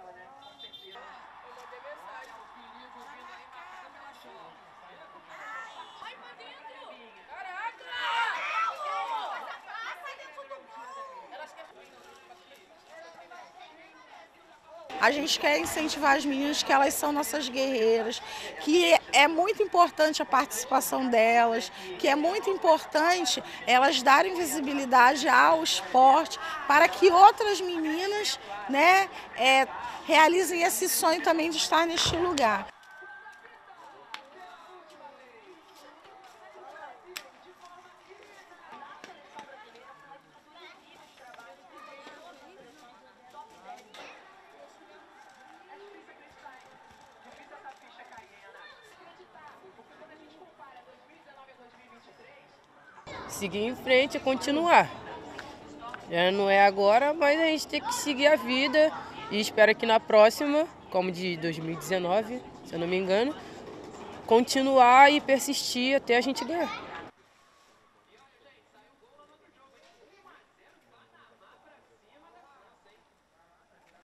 A gente quer incentivar as meninas que elas são nossas guerreiras, que é muito importante a participação delas, que é muito importante elas darem visibilidade ao esporte para que outras meninas, né, realizem esse sonho também de estar neste lugar. Seguir em frente e continuar. Já não é agora, mas a gente tem que seguir a vida e espero que na próxima, como de 2019, se eu não me engano, continuar e persistir até a gente ganhar.